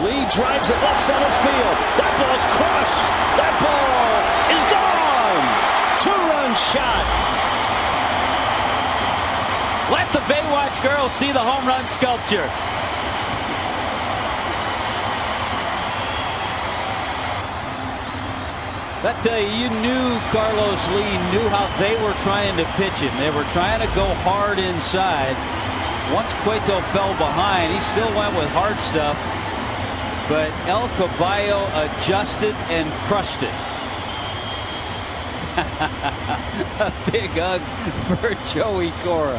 Lee drives it left center field. That ball's crushed. That ball is gone. Two-run shot. Let the Baywatch girls see the home run sculpture. I tell you, you knew Carlos Lee knew how they were trying to pitch him. They were trying to go hard inside. Once Cueto fell behind, he still went with hard stuff. But El Caballo adjusted and crushed it. A big hug for Joey Cora.